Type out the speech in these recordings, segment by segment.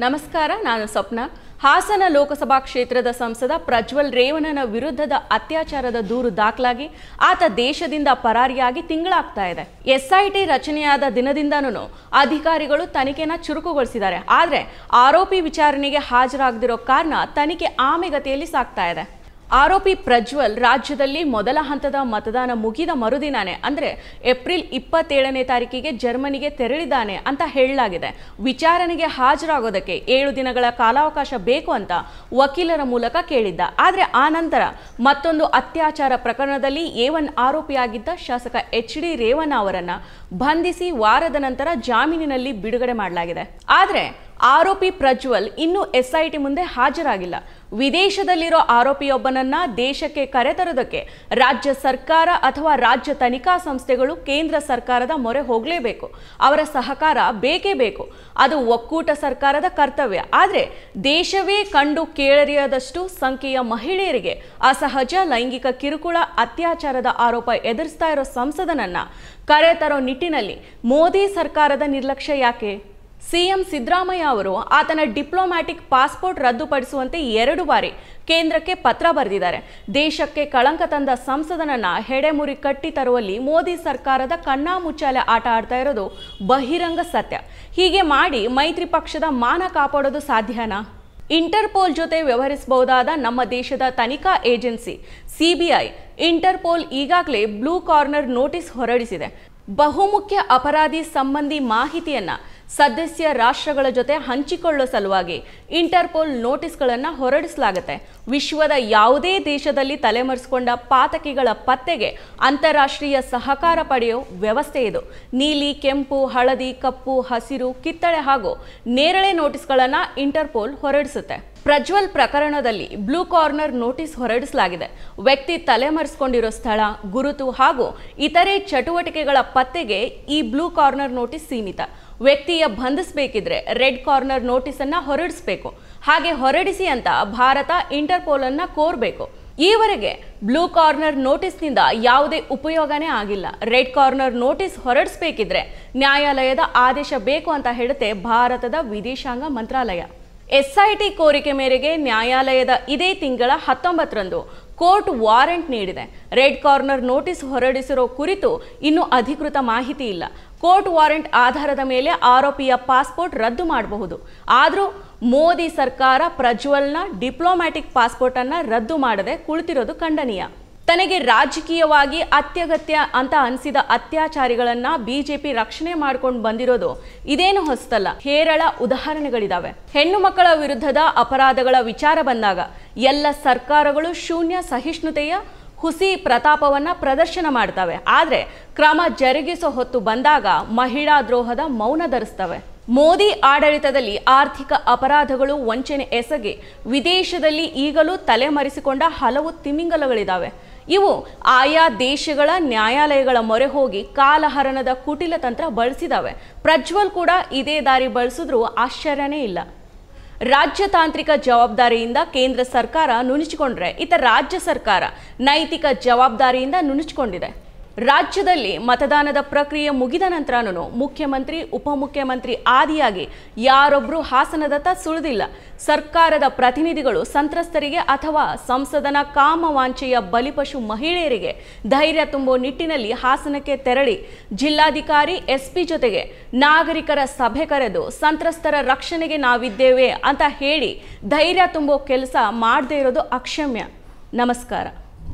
ನಮಸ್ಕಾರ, ನಾನು ಸ್ವಪ್ನ. ಹಾಸನ ಲೋಕಸಭಾ ಕ್ಷೇತ್ರದ ಸಂಸದ ಪ್ರಜ್ವಲ್ ರೇವಣ್ಣನ ವಿರುದ್ಧದ ಅತ್ಯಾಚಾರದ ದೂರು ದಾಖಲಾಗಿ ಆತ ದೇಶದಿಂದ ಪರಾರಿಯಾಗಿ ತಿಂಗಳಾಗ್ತಾ ಇದೆ. ಎಸ್ಐಟಿ ರಚನೆಯಾದ ದಿನದಿಂದನೂ ಅಧಿಕಾರಿಗಳು ತನಿಖೆನ ಚುರುಕುಗೊಳಿಸಿದ್ದಾರೆ. ಆದರೆ ಆರೋಪಿ ವಿಚಾರಣೆಗೆ ಹಾಜರಾಗದಿರೋ ಕಾರಣ ತನಿಖೆ ಆಮೆಗತಿಯಲ್ಲಿ ಸಾಗ್ತಾ ಇದೆ. ಆರೋಪಿ ಪ್ರಜ್ವಲ್ ರಾಜ್ಯದಲ್ಲಿ ಮೊದಲ ಹಂತದ ಮತದಾನ ಮುಗಿದ ಮರುದಿನಾನೇ ಅಂದರೆ ಏಪ್ರಿಲ್ 27ನೇ ತಾರೀಕಿಗೆ ಜರ್ಮನಿಗೆ ತೆರಳಿದ್ದಾನೆ ಅಂತ ಹೇಳಲಾಗಿದೆ. ವಿಚಾರಣೆಗೆ ಹಾಜರಾಗೋದಕ್ಕೆ 7 ದಿನಗಳ ಕಾಲಾವಕಾಶ ಬೇಕು ಅಂತ ವಕೀಲರ ಮೂಲಕ ಕೇಳಿದ್ದ. ಆದರೆ ಆ ನಂತರ ಮತ್ತೊಂದು ಅತ್ಯಾಚಾರ ಪ್ರಕರಣದಲ್ಲಿ A1 ಆರೋಪಿಯಾಗಿದ್ದ ಶಾಸಕ HD ರೇವಣ್ಣ ಅವರನ್ನ ಬಂಧಿಸಿ ವಾರದ ನಂತರ ಜಾಮೀನಿನಲ್ಲಿ ಬಿಡುಗಡೆ ಮಾಡಲಾಗಿದೆ. ಆದರೆ ಆರೋಪಿ ಪ್ರಜ್ವಲ್ ಇನ್ನೂ ಎಸ್ಐಟಿ ಮುಂದೆ ಹಾಜರಾಗಿಲ್ಲ. ವಿದೇಶದಲ್ಲಿರೋ ಆರೋಪಿಯೊಬ್ಬನನ್ನ ದೇಶಕ್ಕೆ ಕರೆತರೋದಕ್ಕೆ ರಾಜ್ಯ ಸರ್ಕಾರ ಅಥವಾ ರಾಜ್ಯ ತನಿಖಾ ಸಂಸ್ಥೆಗಳು ಕೇಂದ್ರ ಸರ್ಕಾರದ ಮೊರೆ ಹೋಗಲೇಬೇಕು. ಅವರ ಸಹಕಾರ ಬೇಕೇ ಬೇಕು. ಅದು ಒಕ್ಕೂಟ ಸರ್ಕಾರದ ಕರ್ತವ್ಯ. ಆದರೆ ದೇಶವೇ ಕಂಡು ಕೇಳರಿಯದಷ್ಟು ಸಂಖ್ಯೆಯ ಮಹಿಳೆಯರಿಗೆ ಅಸಹಜ ಲೈಂಗಿಕ ಕಿರುಕುಳ, ಅತ್ಯಾಚಾರದ ಆರೋಪ ಎದುರಿಸ್ತಾ ಇರೋ ಸಂಸದನನ್ನ ಕರೆತರೋ ನಿಟ್ಟಿನಲ್ಲಿ ಮೋದಿ ಸರ್ಕಾರದ ನಿರ್ಲಕ್ಷ್ಯ ಯಾಕೆ? ಸಿಎಂ ಸಿದ್ದರಾಮಯ್ಯ ಅವರು ಆತನ ಡಿಪ್ಲೊಮ್ಯಾಟಿಕ್ ಪಾಸ್ಪೋರ್ಟ್ ರದ್ದುಪಡಿಸುವಂತೆ 2 ಬಾರಿ ಕೇಂದ್ರಕ್ಕೆ ಪತ್ರ ಬರೆದಿದ್ದಾರೆ. ದೇಶಕ್ಕೆ ಕಳಂಕ ತಂದ ಸಂಸದನನ್ನ ಹೆಡೆಮುರಿ ಕಟ್ಟಿ ತರುವಲ್ಲಿ ಮೋದಿ ಸರ್ಕಾರದ ಕಣ್ಣಾಮುಚ್ಚಾಲೆ ಆಟ ಆಡ್ತಾ ಇರೋದು ಬಹಿರಂಗ ಸತ್ಯ. ಹೀಗೆ ಮಾಡಿ ಮೈತ್ರಿ ಪಕ್ಷದ ಮಾನ ಕಾಪಾಡೋದು ಸಾಧ್ಯನಾ? ಇಂಟರ್ಪೋಲ್ ಜೊತೆ ವ್ಯವಹರಿಸಬಹುದಾದ ನಮ್ಮ ದೇಶದ ತನಿಖಾ ಏಜೆನ್ಸಿ CBI ಇಂಟರ್ಪೋಲ್ ಈಗಾಗಲೇ ಬ್ಲೂ ಕಾರ್ನರ್ ನೋಟಿಸ್ ಹೊರಡಿಸಿದೆ. ಬಹುಮುಖ್ಯ ಅಪರಾಧಿ ಸಂಬಂಧಿ ಮಾಹಿತಿಯನ್ನ ಸದಸ್ಯ ರಾಷ್ಟ್ರಗಳ ಜೊತೆ ಹಂಚಿಕೊಳ್ಳುವ ಸಲುವಾಗಿ ಇಂಟರ್ಪೋಲ್ ನೋಟಿಸ್ಗಳನ್ನು ಹೊರಡಿಸಲಾಗುತ್ತೆ. ವಿಶ್ವದ ಯಾವುದೇ ದೇಶದಲ್ಲಿ ತಲೆಮರೆಸಿಕೊಂಡ ಪಾತಕಿಗಳ ಪತ್ತೆಗೆ ಅಂತಾರಾಷ್ಟ್ರೀಯ ಸಹಕಾರ ಪಡೆಯೋ ವ್ಯವಸ್ಥೆ ಇದು. ನೀಲಿ, ಕೆಂಪು, ಹಳದಿ, ಕಪ್ಪು, ಹಸಿರು, ಕಿತ್ತಳೆ ಹಾಗೂ ನೇರಳೆ ನೋಟಿಸ್ಗಳನ್ನು ಇಂಟರ್ಪೋಲ್ ಹೊರಡಿಸುತ್ತೆ. ಪ್ರಜ್ವಲ್ ಪ್ರಕರಣದಲ್ಲಿ ಬ್ಲೂ ಕಾರ್ನರ್ ನೋಟಿಸ್ ಹೊರಡಿಸಲಾಗಿದೆ. ವ್ಯಕ್ತಿ ತಲೆಮರೆಸಿಕೊಂಡಿರೋ ಸ್ಥಳ, ಗುರುತು ಹಾಗೂ ಇತರೆ ಚಟುವಟಿಕೆಗಳ ಪತ್ತೆಗೆ ಈ ಬ್ಲೂ ಕಾರ್ನರ್ ನೋಟಿಸ್ ಸೀಮಿತ. ವ್ಯಕ್ತಿಯ ಬಂಧಿಸಬೇಕಿದ್ರೆ ರೆಡ್ ಕಾರ್ನರ್ ನೋಟಿಸ್ ಅನ್ನ ಹೊರಡಿಸಬೇಕು. ಹಾಗೆ ಹೊರಡಿಸಿ ಅಂತ ಭಾರತ ಇಂಟರ್ಪೋಲ್ ಅನ್ನ ಕೋರಬೇಕು. ಈವರೆಗೆ ಬ್ಲೂ ಕಾರ್ನರ್ ನೋಟಿಸ್ನಿಂದ ಯಾವುದೇ ಉಪಯೋಗನೇ ಆಗಿಲ್ಲ. ರೆಡ್ ಕಾರ್ನರ್ ನೋಟಿಸ್ ಹೊರಡಿಸಬೇಕಿದ್ರೆ ನ್ಯಾಯಾಲಯದ ಆದೇಶ ಬೇಕು ಅಂತ ಹೇಳುತ್ತೆ ಭಾರತದ ವಿದೇಶಾಂಗ ಮಂತ್ರಾಲಯ. SIT ಕೋರಿಕೆ ಮೇರೆಗೆ ನ್ಯಾಯಾಲಯದ ಇದೇ ತಿಂಗಳ 19ರಂದು ಕೋರ್ಟ್ ವಾರೆಂಟ್ ನೀಡಿದೆ. ರೆಡ್ ಕಾರ್ನರ್ ನೋಟಿಸ್ ಹೊರಡಿಸಿರೋ ಕುರಿತು ಇನ್ನೂ ಅಧಿಕೃತ ಮಾಹಿತಿ ಇಲ್ಲ. ಕೋರ್ಟ್ ವಾರೆಂಟ್ ಆಧಾರದ ಮೇಲೆ ಆರೋಪಿಯ ಪಾಸ್ಪೋರ್ಟ್ ರದ್ದು ಮಾಡಬಹುದು. ಆದರೂ ಮೋದಿ ಸರ್ಕಾರ ಪ್ರಜ್ವಲ್ನ ಡಿಪ್ಲೊಮ್ಯಾಟಿಕ್ ಪಾಸ್ಪೋರ್ಟ್ ಅನ್ನ ರದ್ದು ಮಾಡದೆ ಕುಳಿತಿರೋದು ಖಂಡನೀಯ. ತನಗೆ ರಾಜಕೀಯವಾಗಿ ಅತ್ಯಗತ್ಯ ಅಂತ ಅನಿಸಿದ ಅತ್ಯಾಚಾರಿಗಳನ್ನ BJP ರಕ್ಷಣೆ ಮಾಡ್ಕೊಂಡು ಬಂದಿರೋದು ಇದೇನು ಹೊಸತಲ್ಲ. ಹೇರಳ ಉದಾಹರಣೆಗಳಿದಾವೆ. ಹೆಣ್ಣು ಮಕ್ಕಳ ವಿರುದ್ಧದ ಅಪರಾಧಗಳ ವಿಚಾರ ಬಂದಾಗ ಎಲ್ಲ ಸರ್ಕಾರಗಳು ಶೂನ್ಯ ಸಹಿಷ್ಣುತೆಯ ಹುಸಿ ಪ್ರತಾಪವನ್ನ ಪ್ರದರ್ಶನ ಮಾಡ್ತವೆ. ಆದರೆ ಕ್ರಮ ಜರುಗಿಸೋ ಹೊತ್ತು ಬಂದಾಗ ಮಹಿಳಾ ದ್ರೋಹದ ಮೌನ ಧರಿಸ್ತವೆ. ಮೋದಿ ಆಡಳಿತದಲ್ಲಿ ಆರ್ಥಿಕ ಅಪರಾಧಗಳು, ವಂಚನೆ ಎಸಗಿ ವಿದೇಶದಲ್ಲಿ ಈಗಲೂ ತಲೆಮರೆಸಿಕೊಂಡ ಹಲವು ತಿಮಿಂಗಲಗಳಿದ್ದಾವೆ. ಇವು ಆಯಾ ದೇಶಗಳ ನ್ಯಾಯಾಲಯಗಳ ಮೊರೆ ಹೋಗಿ ಕಾಲಹರಣದ ಕುಟಿಲ ತಂತ್ರ ಬಳಸಿದಾವೆ. ಪ್ರಜ್ವಲ್ ಕೂಡ ಇದೇ ದಾರಿ ಬಳಸಿದ್ರೂ ಆಶ್ಚರ್ಯನೇ ಇಲ್ಲ. ರಾಜ್ಯತಾಂತ್ರಿಕ ಜವಾಬ್ದಾರಿಯಿಂದ ಕೇಂದ್ರ ಸರ್ಕಾರ ನುಣುಚಿಕೊಂಡ್ರೆ ಇತ ರಾಜ್ಯ ಸರ್ಕಾರ ನೈತಿಕ ಜವಾಬ್ದಾರಿಯಿಂದ ನುಣುಚಿಕೊಂಡಿದೆ. ರಾಜ್ಯದಲ್ಲಿ ಮತದಾನದ ಪ್ರಕ್ರಿಯೆ ಮುಗಿದ ನಂತರನೂ ಮುಖ್ಯಮಂತ್ರಿ, ಉಪಮುಖ್ಯಮಂತ್ರಿ ಆದಿಯಾಗಿ ಯಾರೊಬ್ಬರು ಹಾಸನದತ್ತ ಸುಳಿದಿಲ್ಲ. ಸರ್ಕಾರದ ಪ್ರತಿನಿಧಿಗಳು ಸಂತ್ರಸ್ತರಿಗೆ ಅಥವಾ ಸಂಸದನ ಕಾಮವಾಂಚೆಯ ಬಲಿಪಶು ಮಹಿಳೆಯರಿಗೆ ಧೈರ್ಯ ತುಂಬೋ ನಿಟ್ಟಿನಲ್ಲಿ ಹಾಸನಕ್ಕೆ ತೆರಳಿ ಜಿಲ್ಲಾಧಿಕಾರಿ, SP ಜೊತೆಗೆ ನಾಗರಿಕರ ಸಭೆ ಕರೆದು ಸಂತ್ರಸ್ತರ ರಕ್ಷಣೆಗೆ ನಾವಿದ್ದೇವೆ ಅಂತ ಹೇಳಿ ಧೈರ್ಯ ತುಂಬೋ ಕೆಲಸ ಮಾಡದೇ ಇರೋದು ಅಕ್ಷಮ್ಯ. ನಮಸ್ಕಾರ.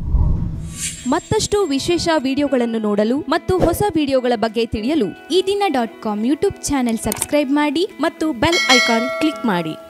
ಮತ್ತಷ್ಟು ವಿಶೇಷ ವಿಡಿಯೋಗಳನ್ನು ನೋಡಲು ಮತ್ತು ಹೊಸ ವಿಡಿಯೋಗಳ ಬಗ್ಗೆ ತಿಳಿಯಲು eDina.com ಯೂಟ್ಯೂಬ್ ಚಾನೆಲ್ ಸಬ್ಸ್ಕ್ರೈಬ್ ಮಾಡಿ ಮತ್ತು ಬೆಲ್ ಐಕಾನ್ ಕ್ಲಿಕ್ ಮಾಡಿ.